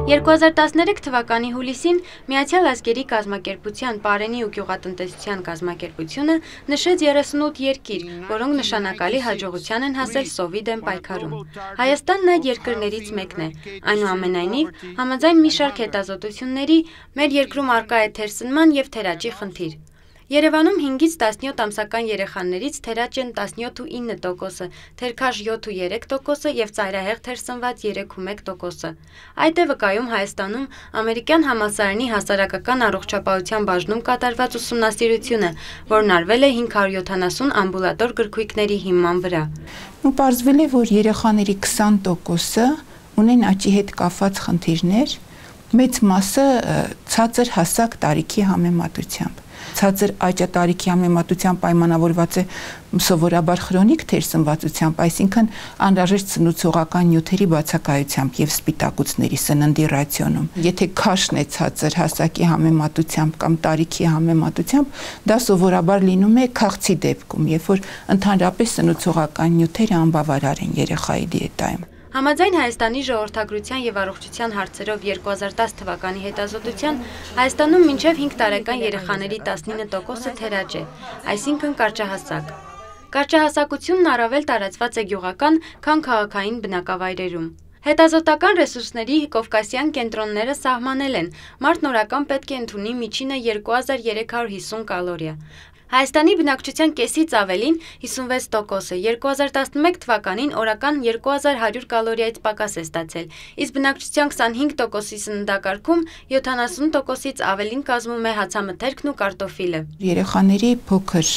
2013 թվականի հուլիսին Միացյալ Ազգերի կազմակերպության Պարենի ու գյուղատնտեսության կազմակերպությունը նշեց 38 երկիր, որոնք նշանակալի հաջողության են հասել սովի դեմ պայքարում։ Հայաստանն այդ երկրներից մեկն է։ Այնուամենայնիվ, համաձայն մի շարք հետազոտությունների, մեր երկրում առկա է թերսնման և թերաճի խնդիր։ Երևանում 5-ից 17 ամսական երեխաներից թերաճ են 17.9%, թերքաշ 7.3% և ծայրահեղ թերսնված 3.1%։ Այդ է վկայում Հայաստանում ամերիկյան համալսարանի հասարակական առողջապահության բաժնում կատարված ուսումնասիրությունը, որն արվել է 570 ամբուլատոր գրքույկների հիման վրա։ Պարզվել է, որ երեխաների 20%-ը ունեն աճի հետ կապված խնդիրներ, մեծ մասը ցածր հասակ տարիքի համեմատությամբ։ Ցածր աճատարիքի համեմատությամբ պայմանավորված է սովորաբար քրոնիկ թերսնվածությամբ, այսինքն անհրաժեշտ սնուցողական նյութերի բացակայությամբ եւ սպիտակուցների սննդի ռացիոնում։ Եթե քաշն է ցածր հասակի համեմատությամբ կամ տարիքի համեմատությամբ, դա սովորաբար լինում է քաղցի դեպքում, երբ որ ընդհանրապես սնուցողական նյութերը անբավարար են երեխայի դիետայում։ Համաձայն Հայաստանի ժողովրդագրության և առողջության հարցերով 2010 թվականի հետազոտության, Հայաստանում մինչև 5 տարեկան երեխաների 19%-ը թերաճ է, այսինքն կարճահասակ։ Կարճահասակությունն առավել տարածված է գյուղական, քան քաղաքային բնակավայրերում։ Հետազոտական ռեսուրսների կովկասյան կենտրոնները սահմանել են, մարդն օրական պետք է ընդունի միջինը 2350 կալորիա։ Հայաստանի բնակչության կեսից ավելին 56%-ը 2011 թվականին օրական 2100 կալորիայից պակաս է ստացել, իսկ բնակչության 25%-ի սննդակարգում 70%-ից ավելին կազմում է հացամթերքն ու կարտոֆիլը։ Երեխաների փոքր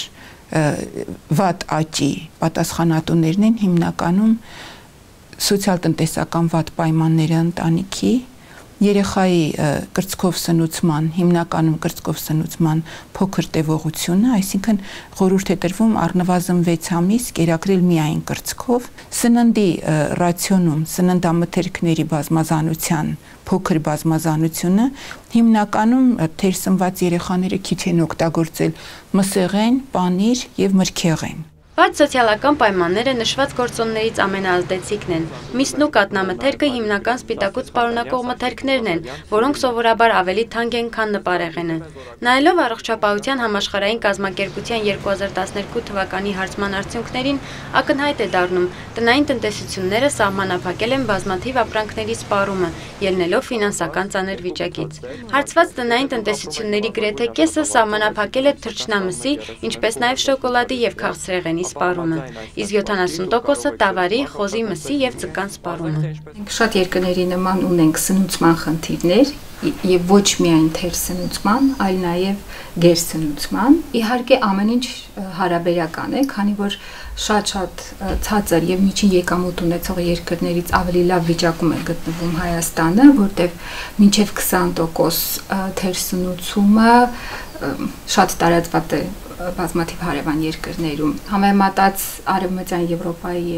վատ աճի պատասխանատուներն են հիմնականում սոցիալ-տնտեսական վատ պայմանները ընտանիքի, երեխայի կրծքով սնուցման, հիմնականում կրծքով սնուցման փոքր տևողությունը, այսինքն խորհուրդ է տրվում առնվազն 6 ամիս կերակրել միայն կրծքով, սննդի ռացիոնում սննդամթերքների բազմազանության փոքր բազմազանությունը, հիմնականում թերսնված երեխաները քիչ են օգտագործել մսեղեն, պանիր և մրգեղեն։ Վատ սոցիալական պայմանները նշված գործոններից ամենաազդեցիկն են։ Միսն ու կաթնամթերքը հիմնական սպիտակուց պարունակող մթերքներն են, որոնք սովորաբար ավելի թանկ են, քան նպարեղենը։ Նայելով առողջապահության համաշխարհային կազմակերպության 2012 թվականի հարցման արդյունքներին, ակնհայտ է դառնում, տնային տնտեսությունները սահմանափակել են բազմաթիվ ապրանքների սպառումը, ելնելով ֆինանսական ծանր վիճակից։ Հարցված տնային տնտեսությունների գրեթե կեսը սահմանափակել է թռչնամսի, ինչպես նաև շոկոլադի և քաղցրեղենի սպառումը, իսկ 70%-ը տավարի, խոզի մսի և ձկան սպառումը։ Շատ երկրների նման ունենք սնուցման խնդիրներ եւ ոչ միայն թերսնուցման, այլ նաեւ գերսնուցման։ Իհարկե ամեն ինչ հարաբերական է, քանի որ շատ ցածր եւ միջին եկամուտ ունեցող երկրներից ավելի լավ վիճակում է գտնվում Հայաստանը, որտեղ մինչեւ 20% թերսնուցումը շատ տարածված է բազմաթիվ հարևան երկրներում։ Համեմատած Արևմտյան Եվրոպայի,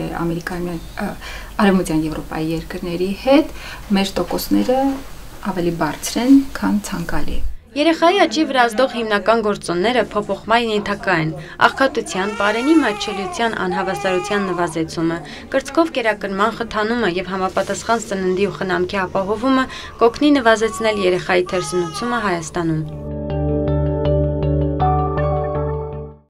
Արևմտյան Եվրոպայի երկրների հետ մեր տոկոսները ավելի բարձր են, քան ցանկալի։ Երեխայի աճի վրա ազդող հիմնական գործոնները փոփոխման ենթակա են՝ աղքատության, պարենի մատչելիության անհավասարության նվազեցումը, կրծքով կերակրման խթանումը և համապատասխան սննդի ու խնամքի ապահովումը կօգնի նվազեցնել երեխայի թերսնուցումը Հայաստանում։